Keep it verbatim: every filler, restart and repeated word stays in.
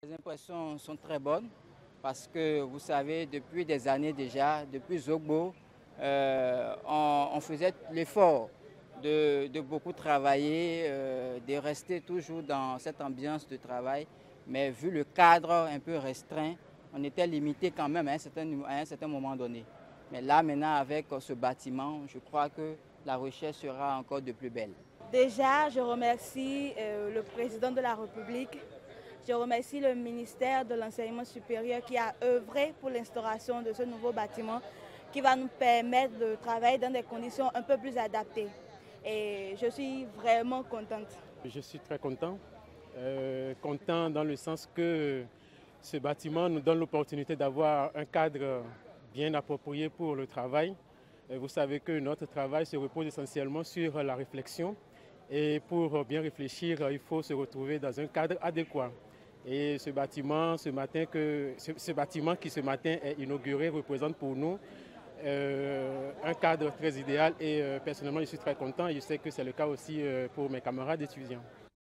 Les impressions sont très bonnes parce que vous savez, depuis des années déjà, depuis Zogbo, euh, on, on faisait l'effort de, de beaucoup travailler, euh, de rester toujours dans cette ambiance de travail. Mais vu le cadre un peu restreint, on était limité quand même à un certain, à un certain moment donné. Mais là, maintenant, avec ce bâtiment, je crois que la recherche sera encore de plus belle. Déjà, je remercie euh, le président de la République. Je remercie le ministère de l'Enseignement supérieur qui a œuvré pour l'instauration de ce nouveau bâtiment qui va nous permettre de travailler dans des conditions un peu plus adaptées. Et je suis vraiment contente. Je suis très content. Euh, content dans le sens que ce bâtiment nous donne l'opportunité d'avoir un cadre bien approprié pour le travail. Vous savez que notre travail se repose essentiellement sur la réflexion. Et pour bien réfléchir, il faut se retrouver dans un cadre adéquat. Et ce bâtiment, ce matin que, ce, ce bâtiment qui ce matin est inauguré représente pour nous euh, un cadre très idéal. Et euh, personnellement, je suis très content et je sais que c'est le cas aussi euh, pour mes camarades étudiants.